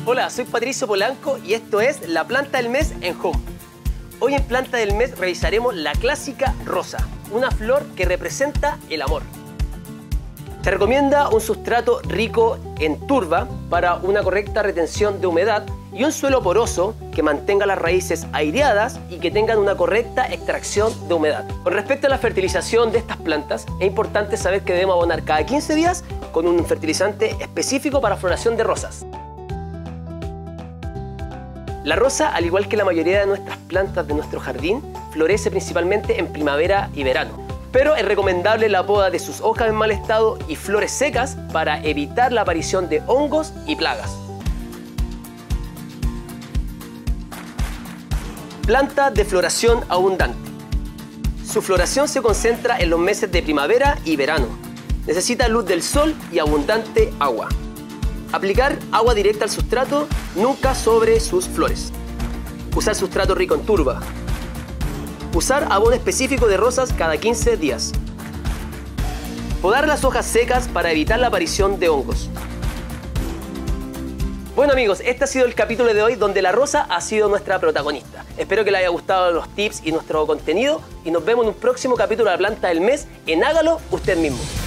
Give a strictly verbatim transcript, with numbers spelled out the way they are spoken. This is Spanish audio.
Hola, soy Patricio Polanco y esto es La Planta del Mes en Home. Hoy en Planta del Mes revisaremos la clásica rosa, una flor que representa el amor. Se recomienda un sustrato rico en turba para una correcta retención de humedad y un suelo poroso que mantenga las raíces aireadas y que tengan una correcta extracción de humedad. Con respecto a la fertilización de estas plantas, es importante saber que debemos abonar cada quince días con un fertilizante específico para floración de rosas. La rosa, al igual que la mayoría de nuestras plantas de nuestro jardín, florece principalmente en primavera y verano. Pero es recomendable la poda de sus hojas en mal estado y flores secas para evitar la aparición de hongos y plagas. Planta de floración abundante. Su floración se concentra en los meses de primavera y verano. Necesita luz del sol y abundante agua. Aplicar agua directa al sustrato, nunca sobre sus flores. Usar sustrato rico en turba. Usar abono específico de rosas cada quince días. Podar las hojas secas para evitar la aparición de hongos. Bueno amigos, este ha sido el capítulo de hoy donde la rosa ha sido nuestra protagonista. Espero que les haya gustado los tips y nuestro contenido y nos vemos en un próximo capítulo de La Planta del Mes en Hágalo Usted Mismo.